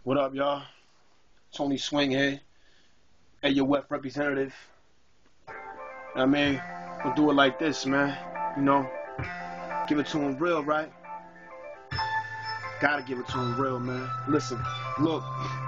What up, y'all? Tony Swing here. Hey, your WEF representative. I mean, we'll do it like this, man. You know, give it to him real, right? Gotta give it to him real, man. Listen, look.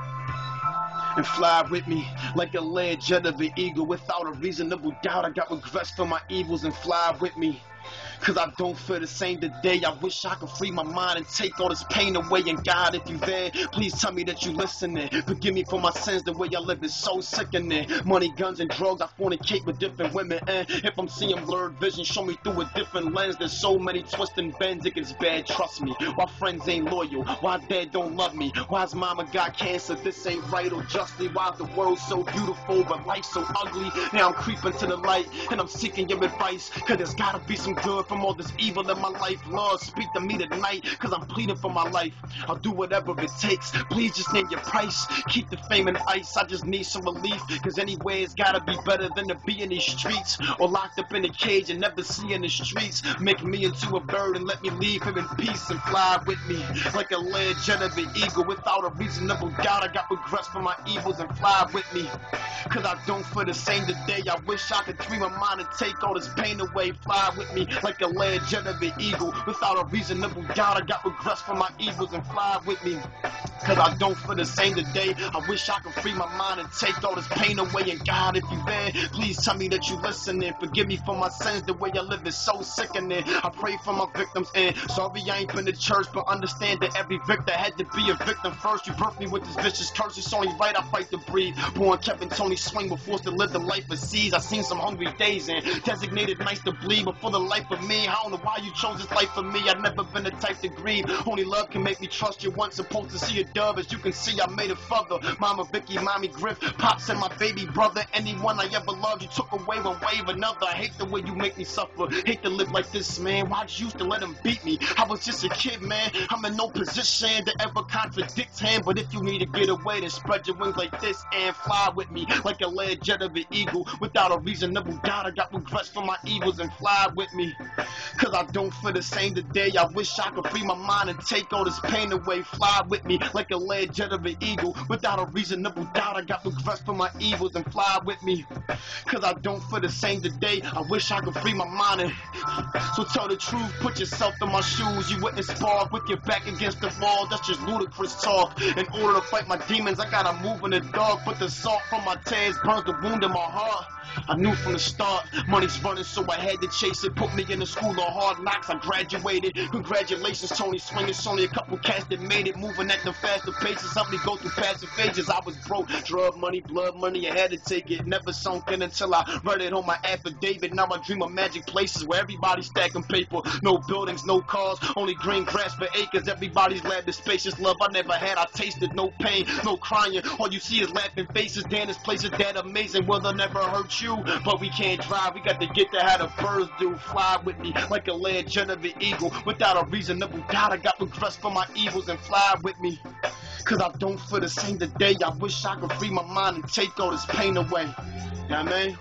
And fly with me like a lead jet of an eagle. Without a reasonable doubt, I got regrets for my evils. And fly with me, cause I don't feel the same today. I wish I could free my mind and take all this pain away. And God, if you there, please tell me that you listening. Forgive me for my sins, the way I live is so sickening. Money, guns, and drugs, I fornicate with different women. And if I'm seeing blurred vision, show me through a different lens. There's so many twists and bends, it gets bad, trust me. Why friends ain't loyal, why dad don't love me, why's mama got cancer, this ain't right or justly. Why's the world so beautiful, but life so ugly? Now I'm creeping to the light, and I'm seeking your advice. Cause there's gotta be some good from all this evil in my life. Lord, speak to me tonight, cause I'm pleading for my life. I'll do whatever it takes, please just name your price. Keep the fame and ice, I just need some relief. Cause anyway, it's gotta be better than to be in these streets, or locked up in a cage and never see in the streets. Make me into a bird and let me leave here in peace. And fly with me like a lead jet of an eagle. Without a reasonable doubt, I got regrets for my evils. And fly with me, cause I don't feel the same today. I wish I could free my mind and take all this pain away. Fly with me like a lead jet of an eagle. Without a reasonable doubt, I got regrets for my evils. And fly with me, cause I don't feel the same today. I wish I could free my mind and take all this pain away. And God, if you there, please tell me that you listening. Forgive me for my sins, the way I live is so sickening. I pray for my victims, and sorry I ain't been to church, but understand that every victim had to be a victim first. You birthed me with this vicious curse, it's only right I fight to breathe. Born Kevin Tony Swing, but forced to live the life of seas. I seen some hungry days and designated nights to bleed, but for the life of me, I don't know why you chose this life for me. I've never been the type to grieve, only love can make me trust you. Once supposed to see a dove, as you can see I made a father. Mama Vicky, Mommy Griff, Pops and my baby brother. Anyone I ever loved, you took away one way or another. I hate the way you make me suffer, hate to live like this, man. Why'd you used to let him beat me? I was just a kid, man. I'm in no position to ever contradict him, but if you need to get away, then spread your wings like this and fly with me like a lead jet of an eagle. Without a reasonable doubt, I got regrets for my evils. And fly with me, cause I don't feel the same today. I wish I could free my mind and take all this pain away. Fly with me like a lead jet of an eagle. Without a reasonable doubt, I got regrets for my evils. And fly with me, cause I don't feel the same today. I wish I could free my mind and so tell the truth, put yourself in my shoes. You wouldn't spar with your back against the wall, that's just ludicrous talk. In order to fight my demons, I gotta move in the dark. But the salt from my tears burns the wound in my heart. I knew from the start, money's running, so I had to chase it. Put me in the school of hard knocks, I graduated. Congratulations, Tony Swing, it's only a couple cats that made it. Moving at the faster paces, helped me go through passive phases. I was broke, drug money, blood money, I had to take it. Never sunk in until I read it on my affidavit. Now I dream of magic places where everybody's stacking paper. No buildings, no cars, only green grass for acres. Everybody's glad the spacious love I never had. I tasted no pain, no crying. All you see is laughing faces. Damn, this place is that amazing. Well, they'll never hurt you, but we can't drive. We got to get to how the birds do. Fly with me like a lead jet of an eagle. Without a reasonable doubt, I got regrets for my evils. And fly with me, cause I don't feel the same today. I wish I could free my mind and take all this pain away. You know what I mean?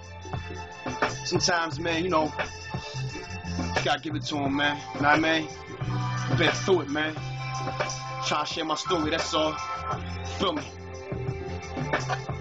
Sometimes, man, you know, you gotta give it to him, man. You know what I mean? I've been through it, man. Trying to share my story, that's all. Feel me?